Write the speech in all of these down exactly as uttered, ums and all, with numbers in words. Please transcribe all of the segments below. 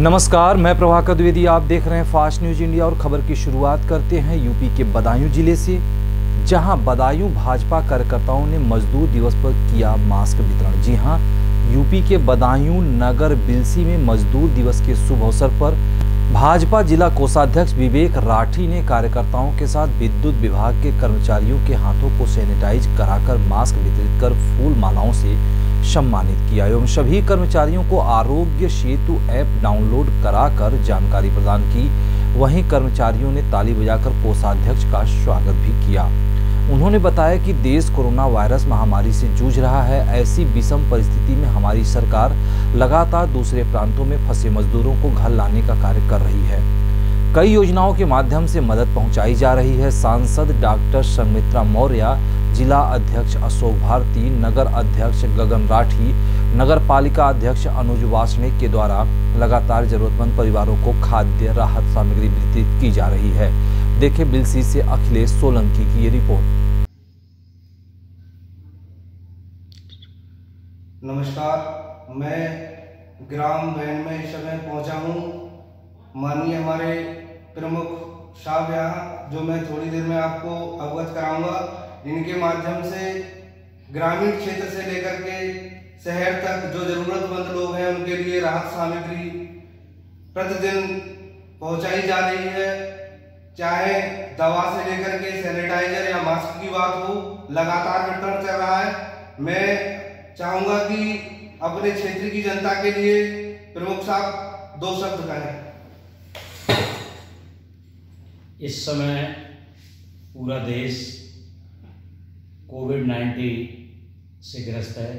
नमस्कार, मैं प्रभाकर द्विवेदी। आप देख रहे हैं फास्ट न्यूज इंडिया और खबर की शुरुआत करते हैं यूपी के बदायूं जिले से, जहां बदायूं भाजपा कार्यकर्ताओं ने मजदूर दिवस पर किया मास्क वितरण। जी हां, यूपी के बदायूं नगर बिलसी में मजदूर दिवस के शुभ अवसर पर भाजपा जिला कोषाध्यक्ष विवेक राठी ने कार्यकर्ताओं के साथ विद्युत विभाग के कर्मचारियों के हाथों को सैनिटाइज कराकर मास्क वितरित कर फूल मालाओं से सम्मानित किया एवं सभी कर्मचारियों को आरोग्य सेतु ऐप डाउनलोड कराकर जानकारी प्रदान की। वहीं कर्मचारियों ने ताली बजाकर कोषाध्यक्ष का स्वागत भी किया। उन्होंने बताया कि देश कोरोना वायरस महामारी से जूझ रहा है। ऐसी विषम परिस्थिति में हमारी सरकार लगातार दूसरे प्रांतों में फंसे मजदूरों को घर लाने का कार्य कर रही है। कई योजनाओं के माध्यम से मदद पहुंचाई जा रही है। सांसद डॉक्टर संघमित्रा मौर्य, जिला अध्यक्ष अशोक भारती, नगर अध्यक्ष गगन राठी, नगर पालिका अध्यक्ष अनुज वासने के द्वारा लगातार जरूरतमंद परिवारों को खाद्य राहत सामग्री वितरित की जा रही है। देखें बिलसी से अखिलेश सोलंकी की ये रिपोर्ट। नमस्कार, मैं ग्राम वैन में इस समय पहुंचा हूं। माननीय हमारे प्रमुख साहब यहाँ, जो मैं थोड़ी देर में आपको अवगत कराऊंगा, इनके माध्यम से ग्रामीण क्षेत्र से लेकर के शहर तक जो जरूरतमंद लोग हैं उनके लिए राहत सामग्री प्रतिदिन पहुंचाई जा रही है। चाहे दवा से लेकर के सैनिटाइजर या मास्क की बात हो, लगातार वितरण चल रहा है। मैं चाहूंगा कि अपने क्षेत्र की जनता के लिए प्रमुख साहब दो शब्द कहें। इस समय पूरा देश कोविड नाइन्टीन से ग्रस्त है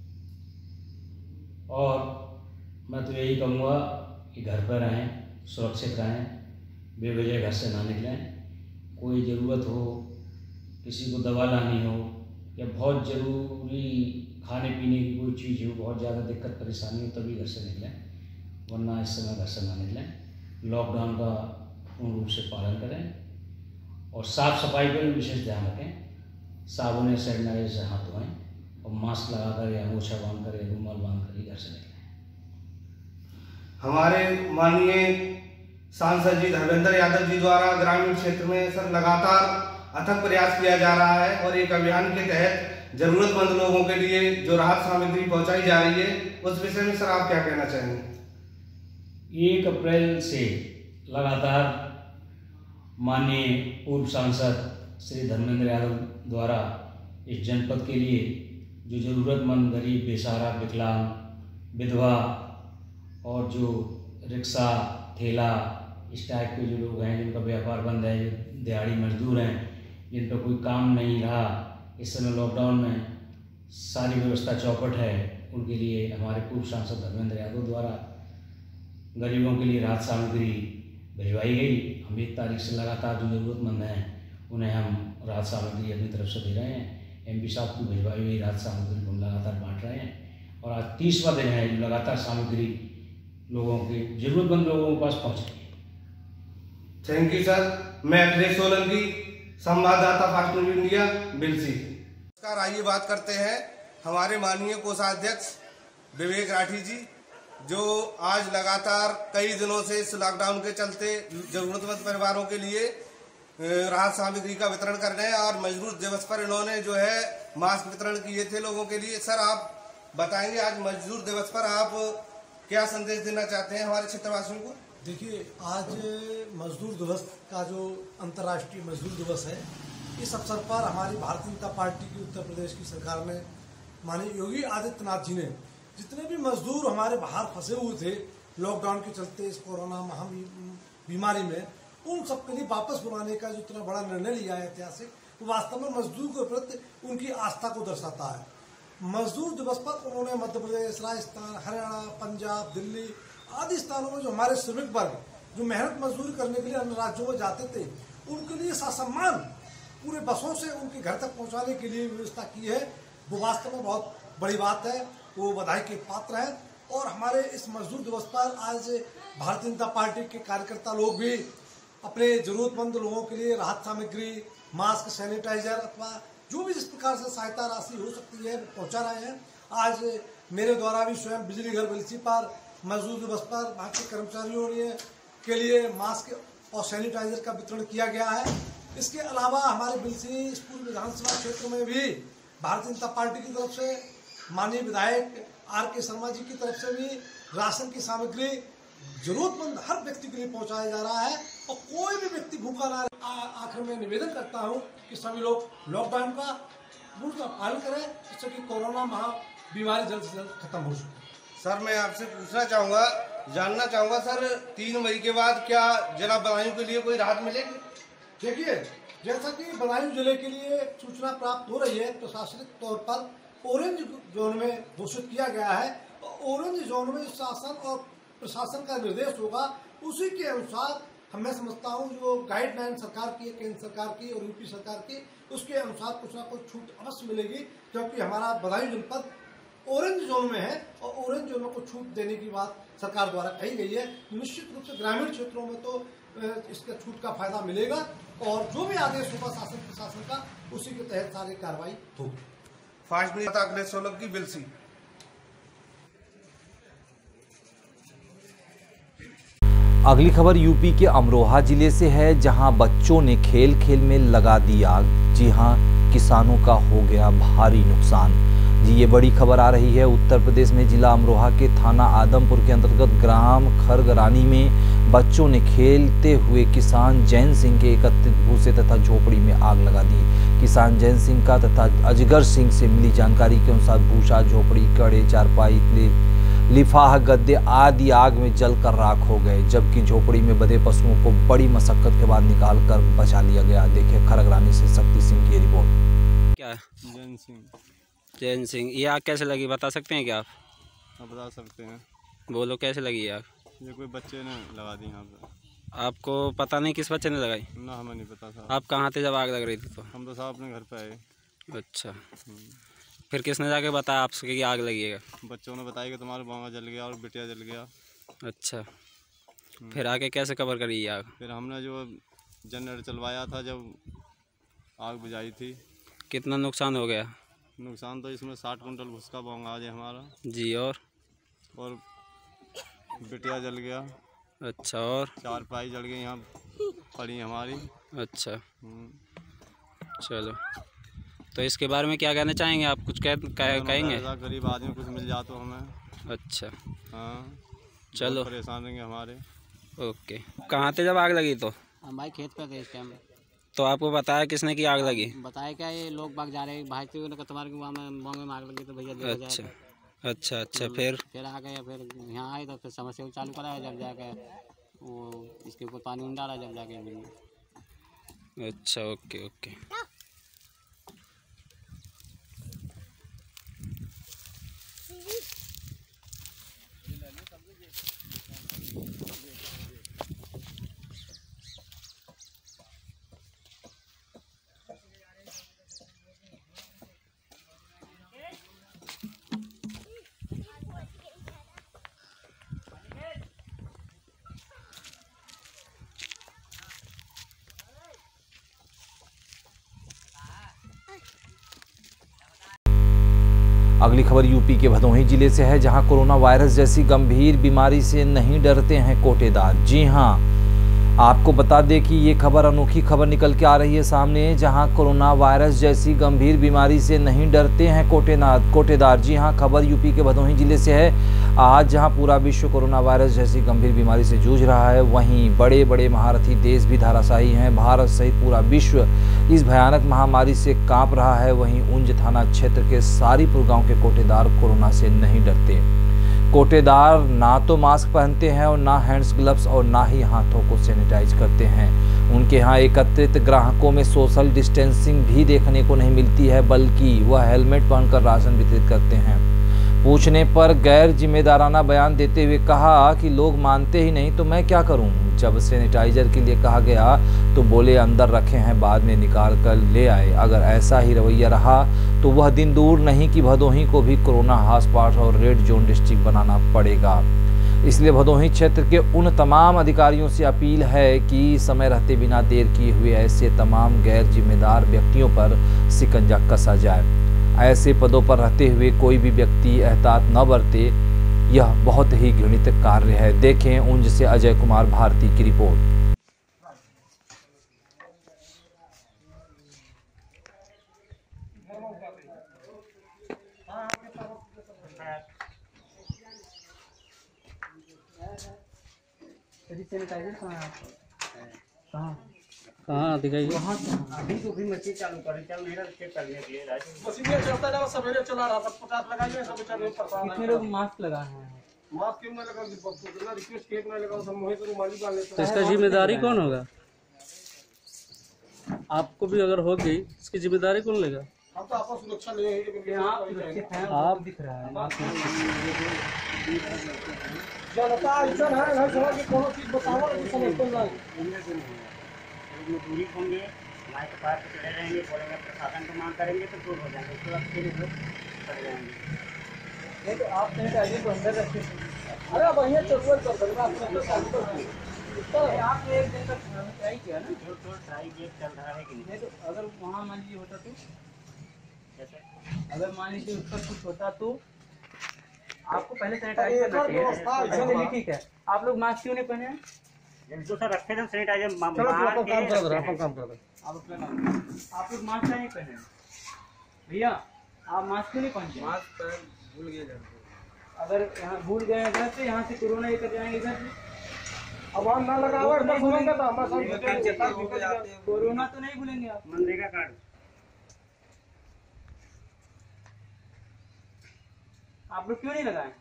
और मैं तो यही कहूँगा कि घर पर रहें, सुरक्षित रहें, बेवजह घर से ना निकलें। कोई ज़रूरत हो, किसी को दवा लानी हो या बहुत ज़रूरी खाने पीने की कोई चीज़ हो, बहुत ज़्यादा दिक्कत परेशानी हो, तभी घर से निकलें, वरना इस समय घर से ना निकलें। लॉकडाउन का पूर्ण रूप से पालन करें और साफ़ सफाई पर भी विशेष ध्यान रखें। साबुन या सैनिटाइजर से हाथ धोएं और मास्क लगाकर या अंगोछा बांध कर या रुमाल बांध कर ही घर से निकलें। हमारे माननीय सांसद जी धर्मेंद्र यादव जी द्वारा ग्रामीण क्षेत्र में सर लगातार अथक प्रयास किया जा रहा है और एक अभियान के तहत जरूरतमंद लोगों के लिए जो राहत सामग्री पहुंचाई जा रही है, उस विषय में सर आप क्या कहना चाहेंगे? एक अप्रैल से लगातार माननीय पूर्व सांसद श्री धर्मेंद्र यादव द्वारा इस जनपद के लिए जो ज़रूरतमंद गरीब, बेसहारा, विकलांग, विधवा और जो रिक्शा, ठेला इस टाइप के जो लोग हैं जिनका व्यापार बंद है, जो दिहाड़ी मजदूर हैं, जिन पर कोई काम नहीं रहा, इस समय लॉकडाउन में सारी व्यवस्था चौपट है, उनके लिए हमारे पूर्व सांसद धर्मेंद्र यादव द्वारा गरीबों के लिए राहत सामग्री भिजवाई गई। हम एक तारीख से लगातार जो ज़रूरतमंद हैं उन्हें हम राहत सामग्री अपनी तरफ से दे रहे हैं। एमपी साहब की भिजवाई हुई राहत सामग्री को हम लगातार बांट रहे हैं और आज तीसवा दिन है जो लगातार सामग्री लोगों के जरूरतमंद लोगों के पास पहुँच रही है। Thank you sir. मैं अखिलेश सोलंकी, संवाददाता फास्ट न्यूज इंडिया, बिलसी। नमस्कार, आइए बात करते हैं हमारे माननीय कोषाध्यक्ष विवेक राठी जी, जो आज लगातार कई दिनों से इस लॉकडाउन के चलते जरूरतमंद परिवारों के लिए राहत सामग्री का वितरण कर रहे हैं और मजदूर दिवस पर इन्होंने जो है मास्क वितरण किए थे लोगों के लिए। सर आप बताएंगे आज मजदूर दिवस पर आप क्या संदेश देना चाहते हैं हमारे क्षेत्रवासियों को? देखिए, आज मजदूर दिवस का जो अंतर्राष्ट्रीय मजदूर दिवस है, इस अवसर पर हमारी भारतीय जनता पार्टी की उत्तर प्रदेश की सरकार ने, माननीय योगी आदित्यनाथ जी ने जितने भी मजदूर हमारे बाहर फंसे हुए थे लॉकडाउन के चलते इस कोरोना महाबीमारी में, उन सबके लिए वापस बुलाने का जो इतना बड़ा निर्णय लिया है ऐतिहासिक, वो वास्तव में मजदूर के प्रति उनकी आस्था को दर्शाता है। मजदूर दिवस पर उन्होंने मध्य प्रदेश, राजस्थान, हरियाणा, पंजाब, दिल्ली आदि स्थानों में जो हमारे श्रमिक वर्ग जो मेहनत मजदूरी करने के लिए अन्य राज्यों में जाते थे, उनके लिए ससम्मान पूरे बसों से उनके घर तक पहुंचाने के लिए व्यवस्था की है। वो वास्तव में बहुत बड़ी बात है, वो बधाई के पात्र है। और हमारे इस मजदूर दिवस पर आज भारतीय जनता पार्टी के कार्यकर्ता लोग भी अपने जरूरतमंद लोगों के लिए राहत सामग्री, मास्क, सैनिटाइजर अथवा जो भी जिस प्रकार से सहायता राशि हो सकती है पहुंचा रहे हैं। आज मेरे द्वारा भी स्वयं बिजली घर बिलसी पर मजदूर दिवस पर भारतीय कर्मचारियों के लिए मास्क और सैनिटाइजर का वितरण किया गया है। इसके अलावा हमारे बिलसी स्कूल विधानसभा क्षेत्र में भी भारतीय जनता पार्टी की तरफ से माननीय विधायक आर के शर्मा जी की तरफ से भी राशन की सामग्री जरूरतमंद हर व्यक्ति के लिए पहुंचाया जा रहा है और कोई भी व्यक्ति भूखा ना रहे। आखिर में निवेदन करता हूं कि सभी लोग लॉकडाउन का पूर्ण पालन करें जिससे कि कोरोना महा बीमारी जल्द से जल्द खत्म हो सके। सर मैं आपसे पूछना चाहूँगा, जानना चाहूँगा सर, तीन मई के बाद क्या जिला बदायूं के लिए कोई राहत मिलेगी? देखिए, जैसा कि बदायूं जिले के लिए सूचना प्राप्त हो रही है, प्रशासनिक तौर पर ऑरेंज जोन में घोषित किया गया है। ऑरेंज जोन में शासन और प्रशासन का निर्देश होगा, उसी के अनुसार हम मैं समझता हूँ जो गाइडलाइन सरकार की, केंद्र सरकार की और यूपी सरकार की, उसके अनुसार कुछ ना कुछ छूट अवश्य मिलेगी, क्योंकि हमारा बदायूं जनपद ऑरेंज जोन में है और ऑरेंज जोन में कुछ छूट देने की बात सरकार द्वारा कही गई है। निश्चित रूप से ग्रामीण क्षेत्रों में तो इसका छूट का फायदा मिलेगा और जो भी आदेश होगा शासन प्रशासन का, उसी के तहत सारी कार्रवाई होगी। Fast news Akhilesh Solanki Bilsi. अगली खबर यूपी के अमरोहा जिले से है, जहां बच्चों ने खेल खेल में लगा दी आग। जी हां, किसानों का हो गया भारी नुकसान। जी ये बड़ी खबर आ रही है उत्तर प्रदेश में। जिला अमरोहा के थाना आदमपुर के अंतर्गत ग्राम खरगरानी में बच्चों ने खेलते हुए किसान जैन सिंह के एकत्रित भूसे तथा झोपड़ी में आग लगा दी। किसान जैन सिंह का तथा अजगर सिंह से मिली जानकारी के अनुसार भूसा, झोपड़ी, कड़े, चारपाई, लिफाह, गद्दे आदि आग में जलकर राख हो गए, जबकि झोपड़ी में बंधे पशुओं को बड़ी मशक्कत के बाद निकालकर बचा लिया गया। देखिए खरगरानी से शक्ति सिंह की रिपोर्ट। क्या जैन सिंह जैन सिंह, ये आग कैसे लगी बता सकते हैं क्या आप? आप बता सकते हैं? बोलो कैसे लगी आग? ये कोई बच्चे ने लगा दी यहाँ पे। आपको पता नहीं किस बच्चे ने लगाई? ना हमें नहीं पता था। आप कहाँ थे जब आग लग रही थी तो? हम तो साहब अपने घर पे आए। अच्छा, फिर किसने जाके बताया आपसे कि आग लगी है? बच्चों ने बताया कि तुम्हारा बांगा जल गया और बिटिया जल गया। अच्छा, फिर आगे कैसे कवर करी ये आग? फिर हमने जो जनरेटर चलवाया था जब आग बुझाई थी। कितना नुकसान हो गया? नुकसान तो इसमें साठ कुंटल भुसका बांगा आज है हमारा जी। और और बिटिया जल गया। अच्छा, और चार पाई जल गई यहाँ पड़ी हमारी। अच्छा, चलो, तो इसके बारे में क्या कहना चाहेंगे आप? कुछ कह, कह, कहेंगे? गरीब आदमी कुछ मिल जाए तो हमें। अच्छा, हाँ, चलो, परेशान रहेंगे हमारे। ओके। कहाँ थे जब आग लगी तो? हम भाई खेत पे थे इस टाइम। तो आपको बताया किसने की आग लगी? बताया क्या, ये लोग बाग जा रहे हैं भाई थे उन्होंने तुम्हारे वहाँ में बांग में आग लगी तो भैया देखा अच्छा जाए। अच्छा अच्छा फिर फिर आ गए, फिर यहाँ आए तो फिर समस्या को चालू कराया, जब जाके वो इसके ऊपर पानी उन डाला, जब जाके। अच्छा, ओके ओके। अगली खबर यूपी के भदोही जिले से है, जहां कोरोना वायरस जैसी गंभीर बीमारी से नहीं डरते हैं कोटेदार। जी हां, आपको बता दें कि ये खबर अनोखी खबर निकल के आ रही है सामने, जहां कोरोना वायरस जैसी गंभीर बीमारी से नहीं डरते हैं कोटेनाथ कोटेदार। जी हां, खबर यूपी के भदोही जिले से है। आज जहां पूरा विश्व कोरोना वायरस जैसी गंभीर बीमारी से जूझ रहा है, वहीं बड़े बड़े महारथी देश भी धाराशायी हैं। भारत सहित पूरा विश्व इस भयानक महामारी से कांप रहा है। वहीं उंज थाना क्षेत्र के सारीपुर गांव के कोटेदार कोरोना से नहीं डरते। कोटेदार ना तो मास्क पहनते हैं और ना हैंड्स ग्लव्स और ना ही हाथों को सैनिटाइज करते हैं। उनके यहाँ एकत्रित ग्राहकों में सोशल डिस्टेंसिंग भी देखने को नहीं मिलती है, बल्कि वह हेलमेट पहनकर राशन वितरित करते हैं। पूछने पर गैर जिम्मेदाराना बयान देते हुए कहा कि लोग मानते ही नहीं तो मैं क्या करूं। जब सैनिटाइजर के लिए कहा गया तो बोले अंदर रखे हैं, बाद में निकाल कर ले आए। अगर ऐसा ही रवैया रहा तो वह दिन दूर नहीं कि भदोही को भी कोरोना हॉटस्पॉट और रेड जोन डिस्ट्रिक्ट बनाना पड़ेगा। इसलिए भदोही क्षेत्र के उन तमाम अधिकारियों से अपील है कि समय रहते बिना देर किए हुए ऐसे तमाम गैर जिम्मेदार व्यक्तियों पर शिकंजा कसा जाए। ऐसे पदों पर रहते हुए कोई भी व्यक्ति एहतियात न बरते यह बहुत ही घृणित कार्य है। देखें ऊंज से अजय कुमार भारती की रिपोर्ट। कहाँ दिखाइए? अभी तो भी मशीन चालू करें, चल नहीं रहा चेक करने के लिए मशीन चलता है, सवेरे चला रहा था, पचास लगाइए सब बेचारे परेशान कितने लोग मास्क लगाए हैं? मास्क क्यों नहीं लगा? कितना रिक्वेस्ट किया नहीं लगा, सब मोहित रुमाली डाल लेते तो इसका जिम्मेदारी कौन होगा? आपको भी अगर होगी इसकी जिम्मेदारी कौन लेगा? हम तो आपको सुरक्षा ले आप सुरक्षित हैं, आप दिख रहा है आप जनता ऐसा है हर जगह की कोनो चीज बताओ कि समझते नहीं। दूरी होंगे, लाइट पार पे चले रहेंगे, बोलेंगे प्रशासन को मांग करेंगे तो दूर हो जाएंगे, उसके बाद फिर लोग चले जाएंगे। नहीं तो आप सैनिटाइजर को अंदर रखिए। अरे बढ़िया चलवल कर देगा आप तो चालू कर तो आप एक दिन तक ट्राई किया ना? जो तो ट्राई गेट चल रहा है कि नहीं? नहीं तो अगर वहाँ मान लीजिए होता तो अगर मान लीजिए उस पर कुछ होता तो आपको पहले सैनिटाइज करना चाहिए। ठीक है, आप लोग मास्क क्यों नहीं पहने हैं? जो सर रखे थे सैनिटाइजर चलो अपन काम कर रहे हैं, अपन काम कर रहे हैं। आप अपना नाम, आप लोग मास्क नहीं पहने हैं? भैया आप मास्क क्यों नहीं पहनते? मास्क भूल गए। अगर यहाँ भूल गए इधर से, यहाँ से कोरोना लेकर जाएंगे इधर से। अब हम ना लगाओ इधर भूलेंगे तो हमारा कोरोना तो नहीं भूलेंगे आप। मनरेगा कार्ड आप लोग क्यों नहीं लगाए?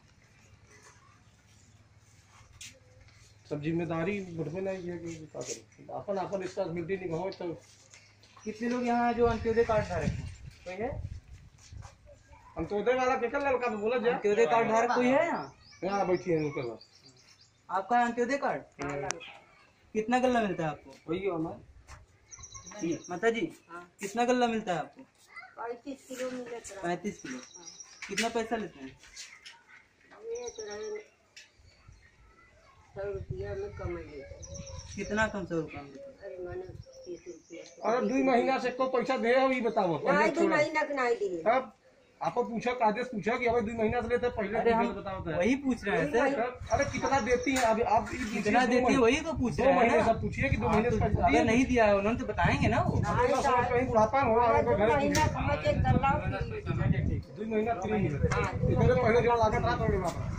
सब जिम्मेदारी मुझ में नहीं है कि क्या करें, अपन अपन इसका मिलती नहीं हो तो। कितने लोग यहाँ जो अंत्योदय कार्ड धारक हैं? कोई है अंत्योदय वाला केकल लड़का में बोला जाए? अंत्योदय कार्ड धारक कोई है यहाँ? यहाँ बैठी है उनके पास। आपका अंत्योदय कार्ड कितना गल्ला मिलता है आपको? वही हमारे माता जी कितना गल्ला मिलता है आपको? पैंतीस किलो मिलता। पैंतीस किलो। कितना पैसा लेते हैं? सौ रुपया में कम लेते हैं। कितना कम? सौ रुपया में लेते हैं? अरे मानो तीस रुपया। अरे दो महीना से को पैसा दे हो ये बताओ। नहीं दो महीना के नहीं दिए। अब आपको पूछा आदेश पूछा कि अभी दो महीना से लेते पहले अरे हम बताओ तो वही पूछ रहे हैं सर। अरे कितना देती है अभी आप? कितना देती है वही तो पूछ रहे हैं ना। सब पूछिए कि दो महीने से पैसा अगर नहीं दिया है उन्होंने तो बताएंगे ना। वो कहीं बुढ़ापा हो रहा है दो घर महीना समझ के कर लो। दो महीना फ्री है। इससे पहले जो लागत रहा तो बाबा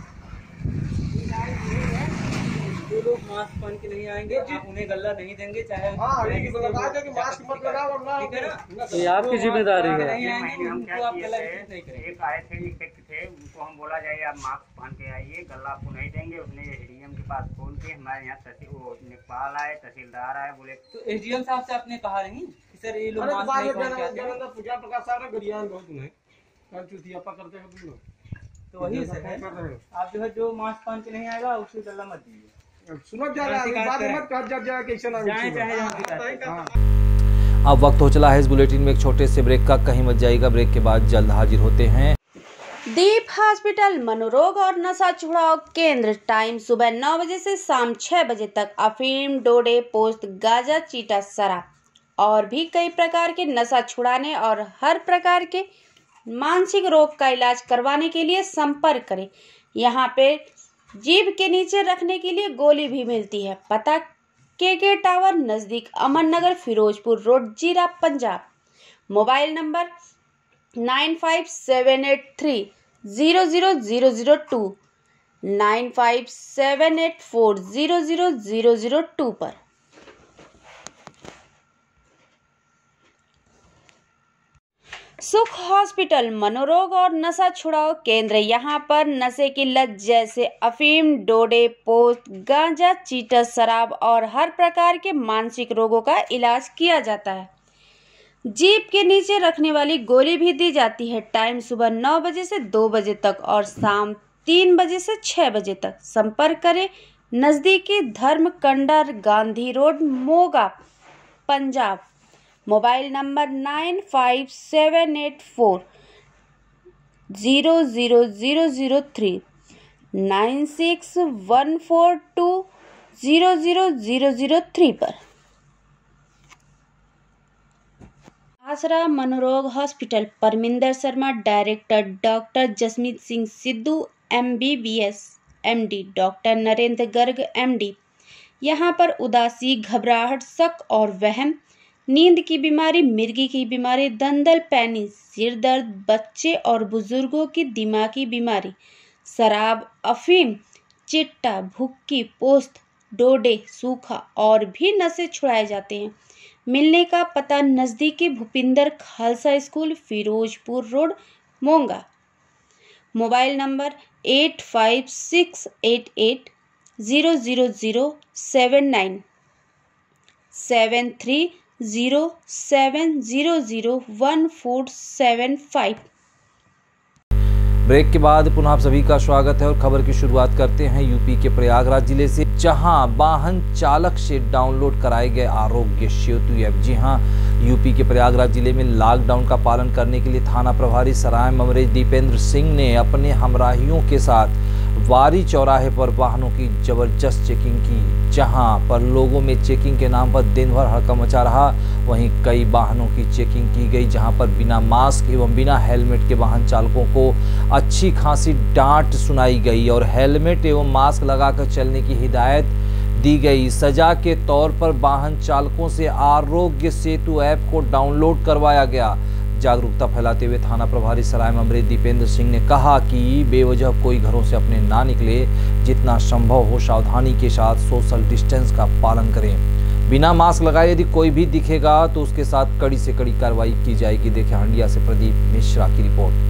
जो लोग मास्क पहन के नहीं आएंगे आप उन्हें गल्ला नहीं देंगे, चाहे हाँ ये लगा दे कि मास्क मत लगाओ वरना ठीक है ना। ये आपकी जिम्मेदारी है। नहीं आएंगे हम उनको क्या आप किए गला थे, वितरित नहीं करेंगे। एक आए थे इफेक्ट थे, उनको हम बोला जाए आप मास्क पहन के आइए, गला आपको नहीं देंगे। उसने एसडीएम के पास फोन किए, हमारे यहाँ तहसील वो नेपाल आए, तहसीलदार आए, बोले तो एसडीएम साहब से आपने कहा नहीं कि सर ये लोग मास्क नहीं पहन के आते हैं? पूजा प्रकाश साहब गरियान बहुत नहीं कर चुतियापा करते हैं तुम लोग। तो वही से है, आप जो है जो मास्क पहन के नहीं आएगा उसको गल्ला मत दीजिए। सुनो जा रहा है बाद में मत कर जा जा कैसे ना चाहे चाहे जहाँ शिकायत हाँ। अब वक्त हो चला है इस बुलेटिन में एक छोटे से ब्रेक का, कहीं मत जाइएगा। ब्रेक के बाद जल्द हाजिर होते हैं। दीप हॉस्पिटल मनोरोग और नशा छुड़ाओ केंद्र। टाइम सुबह नौ बजे से शाम छह बजे तक। अफीम, डोडे, पोस्त, गांजा, चीटा, शराब और भी कई प्रकार के नशा छुड़ाने और हर प्रकार के मानसिक रोग का इलाज करवाने के लिए संपर्क करें। यहाँ पे जीभ के नीचे रखने के लिए गोली भी मिलती है। पता के के टावर नज़दीक अमन नगर, Firozpur road, Zira, Punjab. Mobile number nine five seven eight three zero zero zero zero two, nine five seven eight four zero zero zero zero two पर। सुख हॉस्पिटल मनोरोग और नशा छुड़ाओ केंद्र। यहाँ पर नशे की लत जैसे अफीम, डोडे, पोस्त, गांजा, चीटा, शराब और हर प्रकार के मानसिक रोगों का इलाज किया जाता है। जीभ के नीचे रखने वाली गोली भी दी जाती है। टाइम सुबह नौ बजे से दो बजे तक और शाम तीन बजे से छः बजे तक। संपर्क करें नज़दीकी धर्म कंडर, Gandhi road, Moga, Punjab. Mobile number nine five seven eight four zero zero zero zero three, nine six one four two zero zero zero zero three पर। आसरा मनोरोग hospital. Parminder Sharma director, doctor Jasmeet Singh Sidhu M B B S M D doctor Narendra Garg M D. यहाँ पर उदासी, घबराहट, शक और वहम, नींद की बीमारी, मिर्गी की बीमारी, दंदल, पैनी, सिर दर्द, बच्चे और बुजुर्गों की दिमागी बीमारी, शराब, अफीम, चिट्टा, भुक्की, पोस्त, डोडे, सूखा और भी नशे छुड़ाए जाते हैं। मिलने का पता नज़दीकी Bhupinder Khalsa school, Firozpur road, Moga. Mobile number eight five six eight eight zero zero zero seven nine, seven three zero seven zero zero one four seven five. Break के बाद पुनः आप सभी का स्वागत है और खबर की शुरुआत करते हैं यूपी के प्रयागराज जिले से, जहां वाहन चालक से डाउनलोड कराए गए आरोग्य सेतु ऐप। जी हां, यूपी के प्रयागराज जिले में लॉकडाउन का पालन करने के लिए थाना प्रभारी सराय ममरेज दीपेंद्र सिंह ने अपने हमराहियों के साथ वारी चौराहे पर वाहनों की जबरदस्त चेकिंग की। जहां पर लोगों में चेकिंग के नाम पर दिन भर हड़कंप मचा रहा, वहीं कई वाहनों की चेकिंग की गई, जहां पर बिना मास्क एवं बिना हेलमेट के वाहन चालकों को अच्छी खासी डांट सुनाई गई और हेलमेट एवं मास्क लगाकर चलने की हिदायत दी गई। सजा के तौर पर वाहन चालकों से आरोग्य सेतु ऐप को डाउनलोड करवाया गया। जागरूकता फैलाते हुए थाना प्रभारी सराय ममरेज दीपेंद्र सिंह ने कहा कि बेवजह कोई घरों से अपने ना निकले, जितना संभव हो सावधानी के साथ सोशल डिस्टेंस का पालन करें। बिना मास्क लगाए यदि कोई भी दिखेगा तो उसके साथ कड़ी से कड़ी कार्रवाई की जाएगी। देखिए हंडिया से प्रदीप मिश्रा की रिपोर्ट।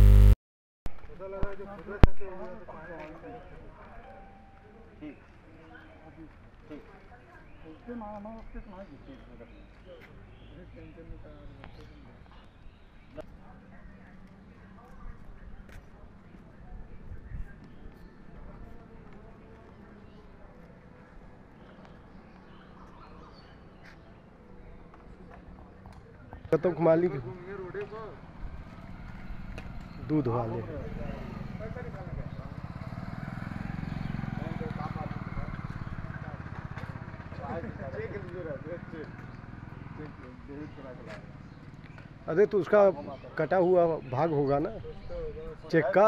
तो मालिक दूध वाले अरे तो उसका कटा हुआ भाग होगा ना चेक का।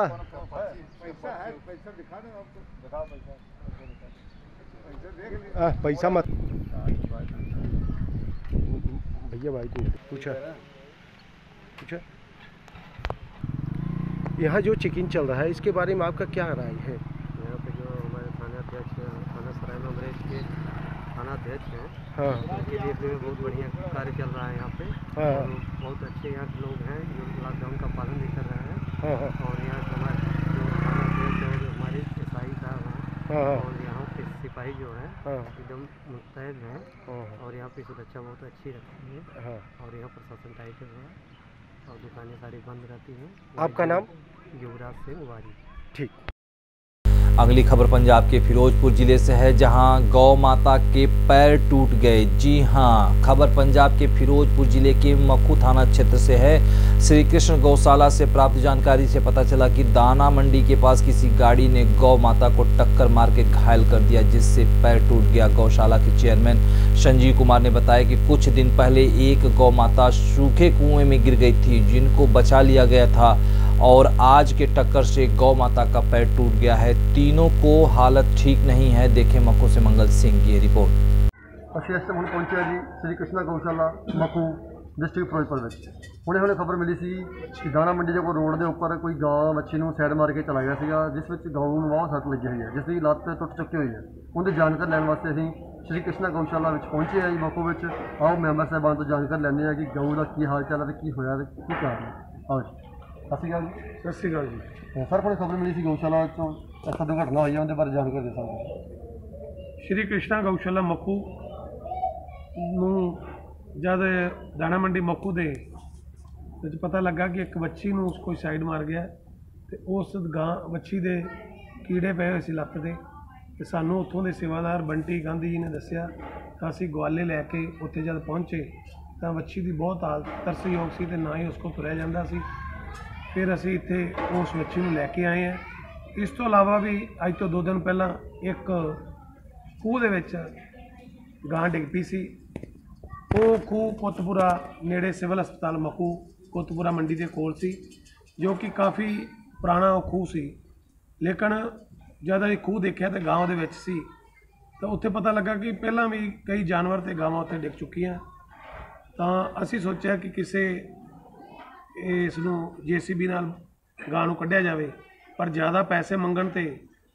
आ, पैसा मत भैया भाई को पूछा पूछा यहाँ जो चेकिंग चल रहा है इसके बारे में आपका क्या राय है? यहाँ पे जो हमारे थाना अध्यक्ष थाना सराय ममरेज के थाना अध्यक्ष हैं, हाँ, उनके देखने में बहुत बढ़िया कार्य चल रहा है यहाँ पे। हाँ, और बहुत अच्छे यहाँ के लोग हैं जो लॉकडाउन का पालन भी कर रहे हैं। हाँ, हाँ, और यहाँ हमारे जो थाना अध्यक्ष है, जो हमारे एसआई साहब हैं, हाँ, हाँ, और यहाँ पे सिपाही जो है हाँ, एकदम मुस्तैद हैं, हाँ, और यहाँ पे सुरक्षा बहुत अच्छी रहती है। हाँ, और यहाँ प्रशासन टाइट है और दुकानें सारी बंद रहती हैं। आपका नाम? युवराज सिंह वारी। ठीक। अगली खबर पंजाब के फिरोजपुर जिले से है, जहां गौ माता के पैर टूट गए। जी हां, खबर पंजाब के फिरोजपुर जिले के मक्खू थाना क्षेत्र से है। श्री कृष्ण गौशाला से प्राप्त जानकारी से पता चला कि दाना मंडी के पास किसी गाड़ी ने गौ माता को टक्कर मार के घायल कर दिया, जिससे पैर टूट गया। गौशाला के चेयरमैन संजीव कुमार ने बताया कि कुछ दिन पहले एक गौ माता सूखे कुएं में गिर गई थी, जिनको बचा लिया गया था, और आज के टक्कर से गौ माता का पैर टूट गया है। तीनों को हालत ठीक नहीं है। देखें मक्खू से मंगल सिंह की रिपोर्ट। ਅਸੀਂ ਇਸ ਹੁਣ ਪਹੁੰਚੇ ਜੀ ਸ੍ਰੀ ਕ੍ਰਿਸ਼ਨਾ ਗਊਸ਼ਾਲਾ ਮੱਖੂ ਡਿਸਟ੍ਰਿਕਟ ਫਿਰੋਜ਼ਪੁਰ ਵਿੱਚ। ਹੁਣੇ ਹੁਣੇ ਖਬਰ ਮਿਲੀ ਸੀ ਕਿ ਦਾਣਾ ਮੰਡੀ ਦੇ ਕੋਲ ਰੋਡ ਦੇ ਉੱਪਰ ਕੋਈ ਗਾਂ ਵੱਛੀ ਨੂੰ ਸਾਈਡ ਮਾਰ ਕੇ ਚਲਾ ਗਿਆ ਸੀਗਾ, ਜਿਸ ਵਿੱਚ ਗਊ ਨੂੰ ਬਹੁਤ ਸੱਟ ਲੱਗੀ ਹੋਈ ਹੈ, ਜਿਸ ਦੀ ਲੱਤ ਟੁੱਟ ਚੁੱਕੀ ਹੋਈ ਹੈ। ਉਹਦੀ ਜਾਣਕਾਰੀ ਲੈਣ ਵਾਸਤੇ ਅਸੀਂ ਸ੍ਰੀ ਕ੍ਰਿਸ਼ਨਾ ਗਊਸ਼ਾਲਾ ਵਿੱਚ ਪਹੁੰਚੇ ਹਾਂ ਜੀ ਮੱਖੂ ਵਿੱਚ। ਆਓ ਮੈਂਬਰ ਸਾਹਿਬਾਨ ਤੋਂ ਜਾਣਕਾਰੀ ਲੈਂਦੇ ਹਾਂ ਕਿ ਗਊ ਦਾ ਕੀ ਹਾਲ ਚਾਲ ਹੈ ਤੇ ਕੀ ਹੋਇਆ ਤੇ ਕੀ ਕਾਰਨ ਹੈ। ਆਓ ਜੀ। ਸਤਿ ਸ਼੍ਰੀ ਅਕਾਲ ਜੀ। ਸਤਿ ਸ਼੍ਰੀ ਅਕਾਲ ਜੀ। ਸਰ ਹੁਣੇ ਖਬਰ ਮਿਲੀ ਸੀ ਗਊਸ਼ਾਲਾ ਤੋਂ ਇੱਕ ਦੁਰਘਟਨਾ ਹੋਈ ਹੈ, ਉਹਦੇ ਬਾਰੇ ਜਾਣਕਾਰੀ ਦੇ ਸਕਦੇ? ਸ਼੍ਰੀ ਕ੍ਰਿਸ਼ਨਾ ਗਊਸ਼ਾਲਾ ਮੱਖੂ ਨੂੰ ਜਦ ਦਾਣਾ ਮੰਡੀ ਮੱਖੂ ਦੇ ਵਿੱਚ ਪਤਾ ਲੱਗਾ ਕਿ ਇੱਕ ਵੱਛੀ ਨੂੰ ਕੋਈ ਸਾਈਡ ਮਾਰ ਗਿਆ ਤੇ ਉਸ ਗਾਂ ਵੱਛੀ ਦੇ ਕੀੜੇ ਪਏ ਹੋਏ ਸੀ ਲੱਤ ਤੇ, ਤੇ ਸਾਨੂੰ ਉੱਥੋਂ ਦੇ ਸੇਵਾਦਾਰ ਬੰਟੀ ਗਾਂਧੀ ਜੀ ਨੇ ਦੱਸਿਆ ਤਾਂ ਅਸੀਂ ਗਵਾਲੇ ਲੈ ਕੇ ਉੱਥੇ ਜਦ ਪਹੁੰਚੇ ਤਾਂ ਵੱਛੀ ਦੀ ਬਹੁਤ ਹਾਲਤ ਤਰਸਯੋਗ ਸੀ ਤੇ ਨਾ ਹੀ ਉਸ ਕੋਲ ਤੁਰਿਆ ਜਾਂਦਾ ਸੀ। ਫਿਰ ਅਸੀਂ ਇੱਥੇ ਉਸ ਵੱਛੀ ਨੂੰ ਲੈ ਕੇ ਆਏ ਹਾਂ। ਇਸ ਤੋਂ ਇਲਾਵਾ ਵੀ ਅੱਜ ਤੋਂ ਦੋ ਦਿਨ ਪਹਿਲਾਂ ਇੱਕ ਖੂਹ ਦੇ ਵਿੱਚ ਗਾਂ ਡਿੱਗ ਪਈ ਸੀ। ਉਹ ਖੂਹ ਕੋਤਪੁਰਾ ਨੇੜੇ ਸਿਵਲ ਹਸਪਤਾਲ ਮੱਖੂ ਕੋਤਪੁਰਾ ਮੰਡੀ ਦੇ ਕੋਲ ਸੀ, ਜੋ ਕਿ ਕਾਫੀ ਪੁਰਾਣਾ ਉਹ ਖੂਹ ਸੀ। ਲੇਕਿਨ ਜਦ ਅਸੀਂ ਖੂਹ ਦੇਖਿਆ ਤਾਂ ਗਾਂਵ ਦੇ ਵਿੱਚ ਸੀ, ਤਾਂ ਉੱਥੇ ਪਤਾ ਲੱਗਾ ਕਿ ਪਹਿਲਾਂ ਵੀ ਕਈ ਜਾਨਵਰ ਤੇ ਗਾਵਾਂ ਉੱਥੇ ਡਿੱਗ ਚੁੱਕੀਆਂ। ਤਾਂ ਅਸੀਂ ਸੋਚਿਆ ਕਿ ਕਿਸੇ ਇਸ ਨੂੰ ਜੇ ਸੀ ਬੀ ਨਾਲ ਗਾਂ ਨੂੰ ਕੱਢਿਆ ਜਾਵੇ, ਪਰ ਜ਼ਿਆਦਾ ਪੈਸੇ ਮੰਗਣ 'ਤੇ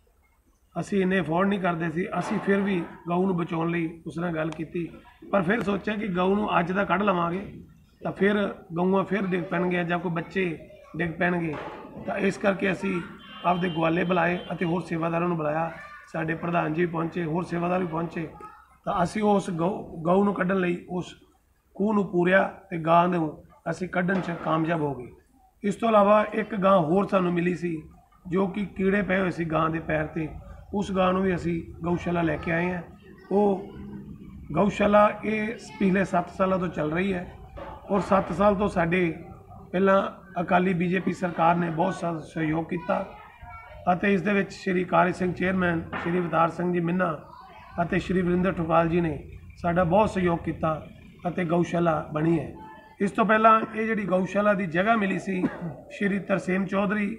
ਅਸੀਂ ਇੰਨੇ ਅਫੋਰਡ ਨਹੀਂ ਕਰਦੇ ਸੀ। ਅਸੀਂ ਫਿਰ ਵੀ ਗਊ ਨੂੰ ਬਚਾਉਣ ਲਈ ਉਸ ਨਾਲ ਗੱਲ ਕੀਤੀ, ਪਰ ਫਿਰ ਸੋਚਿਆ ਕਿ ਗਊ ਨੂੰ ਅੱਜ ਦਾ ਕੱਢ ਲਵਾਂਗੇ ਤਾਂ ਫਿਰ ਗਊਆਂ ਫਿਰ ਡਿੱਗ ਪੈਣਗੀਆਂ ਜਾਂ ਕੋਈ ਬੱਚੇ ਡਿੱਗ ਪੈਣਗੇ। ਤਾਂ ਇਸ ਕਰਕੇ ਅਸੀਂ ਆਪਦੇ ਗਵਾਲੇ ਬੁਲਾਏ ਅਤੇ ਹੋਰ ਸੇਵਾਦਾਰਾਂ ਨੂੰ ਬੁਲਾਇਆ। ਸਾਡੇ ਪ੍ਰਧਾਨ ਜੀ ਵੀ ਪਹੁੰਚੇ, ਹੋਰ ਸੇਵਾਦਾਰ ਵੀ ਪਹੁੰਚੇ। ਤਾਂ ਅਸੀਂ ਉਸ ਗਊ ਗਊ ਨੂੰ ਕੱਢਣ ਲਈ ਉਸ ਖੂਹ ਨੂੰ ਪੂਰਿਆ ਅਤੇ ਗਾਂ ਨੂੰ ਅਸੀਂ ਕੱਢਣ 'ਚ ਕਾਮਯਾਬ ਹੋ ਗਏ। ਇਸ ਤੋਂ ਇਲਾਵਾ ਇੱਕ ਗਾਂ ਹੋਰ ਸਾਨੂੰ ਮਿਲੀ ਸੀ ਜੋ ਕਿ ਕੀੜੇ ਪਏ ਹੋਏ ਸੀ ਗਾਂ ਦੇ ਪੈਰ 'ਤੇ। ਉਸ ਗਾਂ ਨੂੰ ਵੀ ਅਸੀਂ ਗਊਸ਼ਾਲਾ ਲੈ ਕੇ ਆਏ ਹਾਂ। ਉਹ ਗਊਸ਼ਾਲਾ ਇਹ ਪਿਛਲੇ ਸੱਤ ਸਾਲਾਂ ਤੋਂ ਚੱਲ ਰਹੀ ਹੈ ਔਰ ਸੱਤ ਸਾਲ ਤੋਂ ਸਾਡੇ ਪਹਿਲਾਂ ਅਕਾਲੀ ਬੀਜੇਪੀ ਸਰਕਾਰ ਨੇ ਬਹੁਤ ਸਾਰਾ ਸਹਿਯੋਗ ਕੀਤਾ ਅਤੇ ਇਸ ਦੇ ਵਿੱਚ ਸ਼੍ਰੀ ਕਾਲੀ ਸਿੰਘ ਚੇਅਰਮੈਨ, ਸ਼੍ਰੀ ਅਵਤਾਰ ਸਿੰਘ ਜੀ ਮਿੰਨਾ ਅਤੇ ਸ਼੍ਰੀ ਵਰਿੰਦਰ ਠੁਕਰਾਲ ਜੀ ਨੇ ਸਾਡਾ ਬਹੁਤ ਸਹਿਯੋਗ ਕੀਤਾ ਅਤੇ ਗਊਸ਼ਾਲਾ ਬਣੀ ਹੈ। ਇਸ ਤੋਂ ਪਹਿਲਾਂ ਇਹ ਜਿਹੜੀ ਗਊਸ਼ਾਲਾ ਦੀ ਜਗ੍ਹਾ ਮਿਲੀ ਸੀ ਸ਼੍ਰੀ ਤਰਸੇਮ ਚੌਧਰੀ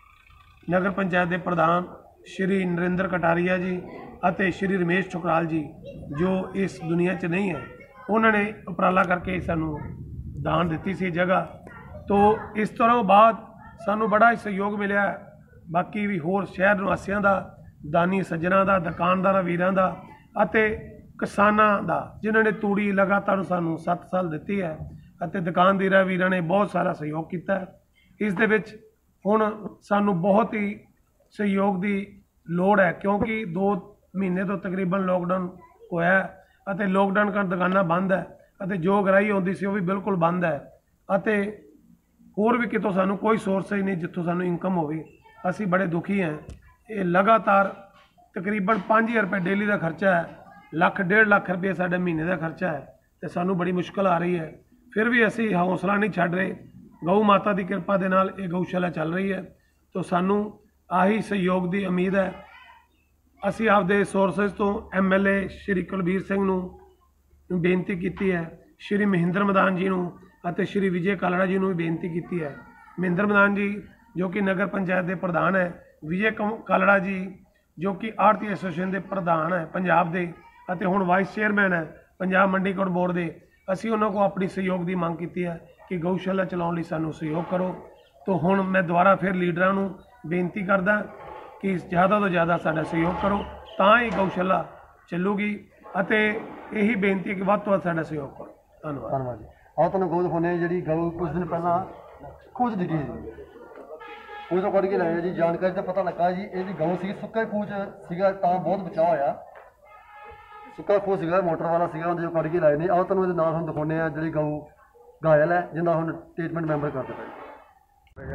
ਨਗਰ ਪੰਚਾਇਤ ਦੇ ਪ੍ਰਧਾਨ, ਸ਼੍ਰੀ ਨਰਿੰਦਰ ਕਟਾਰੀਆ ਜੀ ਅਤੇ ਸ਼੍ਰੀ ਰਮੇਸ਼ ਠੁਕਰਾਲ ਜੀ ਜੋ ਇਸ ਦੁਨੀਆ 'ਚ ਨਹੀਂ ਹੈ, ਉਹਨਾਂ ਨੇ ਉਪਰਾਲਾ ਕਰਕੇ ਸਾਨੂੰ ਦਾਨ ਦਿੱਤੀ ਸੀ ਜਗ੍ਹਾ। ਤੋਂ ਇਸ ਤੋਂ ਬਾਅਦ ਸਾਨੂੰ ਬੜਾ ਹੀ ਸਹਿਯੋਗ ਮਿਲਿਆ ਬਾਕੀ ਵੀ ਹੋਰ ਸ਼ਹਿਰ ਨਿਵਾਸੀਆਂ ਦਾ, ਦਾਨੀ ਸੱਜਣਾ ਦਾ, ਦੁਕਾਨਦਾਰਾਂ ਵੀਰਾਂ ਦਾ ਅਤੇ ਕਿਸਾਨਾਂ ਦਾ, ਜਿਨ੍ਹਾਂ ਨੇ ਤੂੜੀ ਲਗਾਤਾਰ ਸਾਨੂੰ ਸੱਤ ਸਾਲ ਦਿੱਤੀ ਹੈ ਅਤੇ ਦੁਕਾਨਦਾਰਾਂ ਵੀਰਾਂ ਨੇ ਬਹੁਤ ਸਾਰਾ ਸਹਿਯੋਗ ਕੀਤਾ। ਇਸ ਦੇ ਵਿੱਚ ਹੁਣ ਸਾਨੂੰ ਬਹੁਤ ਹੀ ਸਹਿਯੋਗ ਦੀ ਲੋੜ ਹੈ ਕਿਉਂਕਿ ਦੋ ਮਹੀਨੇ ਤੋਂ ਤਕਰੀਬਨ ਲੋਕਡਾਊਨ ਹੋਇਆ ਅਤੇ ਲੋਕਡਾਊਨ ਕਾਰਨ ਦੁਕਾਨਾਂ ਬੰਦ ਹੈ ਅਤੇ ਜੋ ਗਰਾਈ ਆਉਂਦੀ ਸੀ ਉਹ ਵੀ ਬਿਲਕੁਲ ਬੰਦ ਹੈ ਅਤੇ ਹੋਰ ਵੀ ਕਿਤੋਂ ਸਾਨੂੰ ਕੋਈ ਸੋਰਸ ਹੀ ਨਹੀਂ ਜਿੱਥੋਂ ਸਾਨੂੰ ਇਨਕਮ ਹੋਵੇ। ਅਸੀਂ ਬੜੇ ਦੁਖੀ ਹਾਂ। ਇਹ ਲਗਾਤਾਰ ਤਕਰੀਬਨ ਪੰਜ ਹਜ਼ਾਰ ਰੁਪਏ ਡੇਲੀ ਦਾ ਖਰਚਾ ਹੈ, ਲੱਖ ਡੇਢ ਲੱਖ ਰੁਪਏ ਸਾਡੇ ਮਹੀਨੇ ਦਾ ਖਰਚਾ ਹੈ ਅਤੇ ਸਾਨੂੰ ਬੜੀ ਮੁਸ਼ਕਿਲ ਆ ਰਹੀ ਹੈ। ਫਿਰ ਵੀ ਅਸੀਂ ਹੌਸਲਾ ਨਹੀਂ ਛੱਡ ਰਹੇ। ਗਊ ਮਾਤਾ ਦੀ ਕਿਰਪਾ ਦੇ ਨਾਲ ਇਹ ਗਊਸ਼ਾਲਾ ਚੱਲ ਰਹੀ ਹੈ ਤਾਂ ਸਾਨੂੰ ਆਹੀ ਸਹਿਯੋਗ ਦੀ ਉਮੀਦ ਹੈ। ਅਸੀਂ ਆਪਦੇ ਸੋਰਸਿਸ ਤੋਂ M L A Shri Kulbir Singh ਨੂੰ ਬੇਨਤੀ ਕੀਤੀ ਹੈ, ਸ਼੍ਰੀ ਮਹਿੰਦਰ ਮੈਦਾਨ ਜੀ ਨੂੰ ਅਤੇ ਸ਼੍ਰੀ ਵਿਜੇ ਕਾਲੜਾ ਜੀ ਨੂੰ ਵੀ ਬੇਨਤੀ ਕੀਤੀ ਹੈ। ਮਹਿੰਦਰ ਮੈਦਾਨ ਜੀ ਜੋ ਕਿ ਨਗਰ ਪੰਚਾਇਤ ਦੇ ਪ੍ਰਧਾਨ ਹੈ, ਵਿਜੇ ਕਾਲੜਾ ਜੀ ਜੋ ਕਿ ਆੜਤੀ ਐਸੋਸੀਏਸ਼ਨ ਦੇ ਪ੍ਰਧਾਨ ਹੈ ਪੰਜਾਬ ਦੇ ਅਤੇ ਹੁਣ ਵਾਈਸ ਚੇਅਰਮੈਨ ਹੈ ਪੰਜਾਬ ਮੰਡੀ ਕੋਡ ਬੋਰਡ ਦੇ। ਅਸੀਂ ਉਹਨਾਂ ਕੋਲ ਆਪਣੀ ਸਹਿਯੋਗ ਦੀ ਮੰਗ ਕੀਤੀ ਹੈ ਕਿ ਗਊਸ਼ਾਲਾ ਚਲਾਉਣ ਲਈ ਸਾਨੂੰ ਸਹਿਯੋਗ ਕਰੋ। ਤਾਂ ਹੁਣ ਮੈਂ ਦੁਬਾਰਾ ਫਿਰ ਲੀਡਰਾਂ ਨੂੰ ਬੇਨਤੀ ਕਰਦਾ ਕਿ ਜ਼ਿਆਦਾ ਤੋਂ ਜ਼ਿਆਦਾ ਸਾਡਾ ਸਹਿਯੋਗ ਕਰੋ ਤਾਂ ਹੀ ਗਊਸ਼ਾਲਾ ਚੱਲੂਗੀ ਅਤੇ ਇਹੀ ਬੇਨਤੀ ਹੈ ਕਿ ਵੱਧ ਤੋਂ ਵੱਧ ਸਾਡਾ ਸਹਿਯੋਗ ਕਰੋ। ਧੰਨਵਾਦ ਧੰਨਵਾਦ ਜੀ। ਆਹ ਤੁਹਾਨੂੰ ਗਊ ਦਿਖਾਉਂਦੇ ਜਿਹੜੀ ਗਊ ਕੁਝ ਦਿਨ ਪਹਿਲਾਂ ਖੂਹ 'ਚ ਡਿੱਗੀ ਸੀ, ਖੂਹ ਤੋਂ ਕੱਢ ਕੇ ਲਾਇਆ ਜੀ। ਜਾਣਕਾਰੀ ਤਾਂ ਪਤਾ ਲੱਗਾ ਜੀ ਇਹਦੀ ਗਊ ਸੀ ਸੁੱਕੇ ਖੂਹ 'ਚ ਸੀਗਾ ਤਾਂ ਬਹੁਤ ਬਚਾਅ ਹੋਇਆ। ਸੁੱਕਾ ਖੂਹ ਸੀਗਾ, ਮੋਟਰ ਵਾਲਾ ਸੀਗਾ, ਉਹਦੇ ਜੋ ਕੱਢ ਕੇ ਲਾਏ ਨੇ। ਆਹ ਤੁਹਾਨੂੰ ਇਹਦੇ ਨਾਲ ਹੁਣ ਦਿਖਾਉਂਦੇ ਆ ਜਿਹੜੀ ਗਊ ਘਾਇਲ ਹੈ ਜਿਹਦਾ ਹੁਣ ਟ੍ਰੀਟਮੈਂਟ ਮੈਂਬਰ ਕਰਦੇ ਪਏ।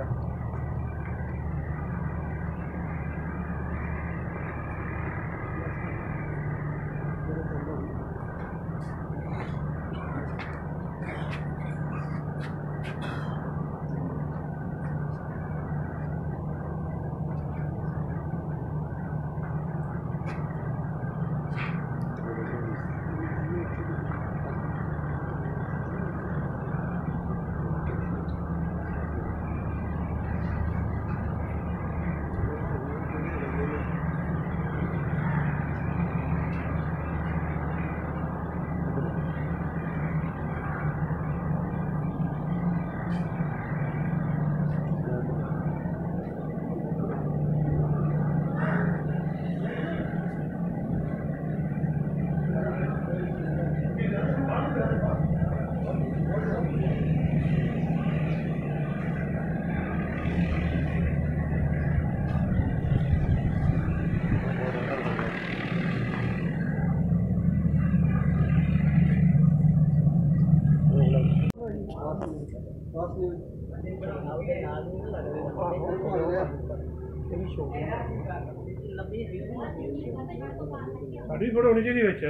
ਸਾਡੀ ਫੋਟੋ ਹੋਣੀ ਚਾਹੀਦੀ ਵਿੱਚ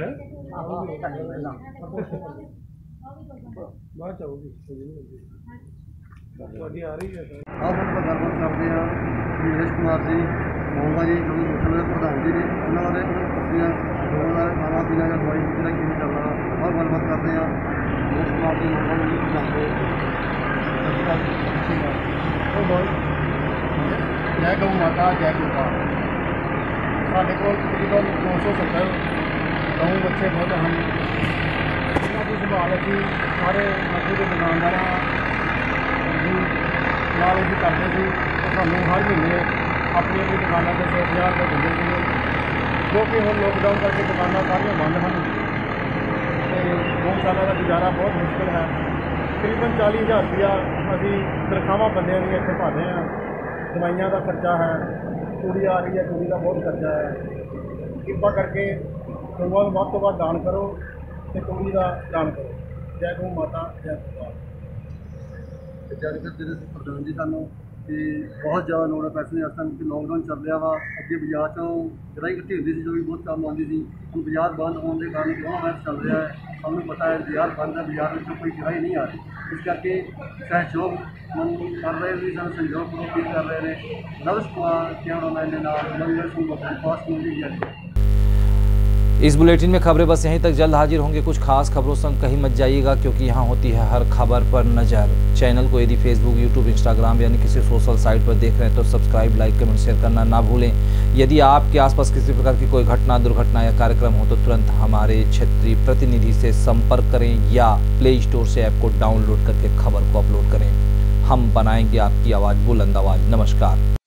ਬਾਅਦ ਚ ਆਊਗੀ ਤੁਹਾਡੀ ਆ ਰਹੀ ਹੈ। ਆਹ ਹੁਣ ਆਪਾਂ ਗੱਲਬਾਤ ਕਰਦੇ ਹਾਂ ਨੀਰਜ ਕੁਮਾਰ ਜੀ ਮੋਹੰਗਾ ਜੀ ਜੋ ਮੁਸਲਿਮ ਦੇ ਪ੍ਰਧਾਨ ਜੀ ਨੇ, ਉਹਨਾਂ ਬਾਰੇ ਦੱਸਦੀਆਂ ਉਹਨਾਂ ਦਾ ਖਾਣਾ ਪੀਣਾ ਜਾਂ ਦਵਾਈ ਜਿਹੜਾ ਕਿਵੇਂ ਚੱਲਦਾ ਆਹ ਗੱਲਬਾਤ ਕਰਦੇ ਹਾਂ। ਨੀਰਜ ਕੁਮਾਰ ਜੀ ਮੋਹੰਗਾ ਜੀ ਪ੍ਰਧਾਨ ਦੇ ਉਹ ਬਹੁਤ जय गौ माता जय गोपाल। साढ़े को तकरीबन दो सौ सत्तर गऊ बच्चे बहुत हैं। इन्हों की संभाल अभी सारे मक्खू के दुकानदार नाल अभी करते थे। तो सानू हर महीने अपनी अपनी दुकानों के सौ हज़ार रुपये दिंदे थे, क्योंकि हम लॉकडाउन करके दुकाना सारिया बंद हैं। गौशाला का गुजारा बहुत मुश्किल है। तकरीबन चाली हज़ार रुपया अभी तनख्वाह बंद दी इतने भाते हैं। दवाइयाँ का खर्चा है, कुड़ी आ रही है, कुड़ी का बहुत खर्चा है। कृपा करके गौआ वध तो वध दान करो तो कुड़ी का दान करो। जय गौ माता जय गोपाल। जगत जिले प्रधान जी सानू कि बहुत ज़्यादा लोड़ है पैसे इस टाइम कि लॉकडाउन चल रहा वा। अगे बाजार चों ग्राही इकट्ठी होती सी जो भी बहुत काम आती थी। हम बाजार बंद होने के कारण कोरोना वायरस चल रहा है। सानू पता है बाजार बंद है, बाजार में कोई ग्राही नहीं आ रही। इस करके सहयोग मन कर रहे भी सन सहयोग अपील कर रहे हैं। नवश कुमार कैमरामैन के नाम Langar Singh fast news India. इस बुलेटिन में खबरें बस यहीं तक। जल्द हाजिर होंगे कुछ खास खबरों संग। कहीं मत जाइएगा क्योंकि यहाँ होती है हर खबर पर नज़र। चैनल को यदि फेसबुक, यूट्यूब, इंस्टाग्राम यानी किसी सोशल साइट पर देख रहे हैं तो सब्सक्राइब, लाइक, कमेंट, शेयर करना ना भूलें। यदि आपके आसपास किसी प्रकार की कोई घटना, दुर्घटना या कार्यक्रम हो तो तुरंत हमारे क्षेत्रीय प्रतिनिधि से संपर्क करें या प्ले स्टोर से ऐप को डाउनलोड करके खबर को अपलोड करें। हम बनाएंगे आपकी आवाज़ बुलंद आवाज़। नमस्कार।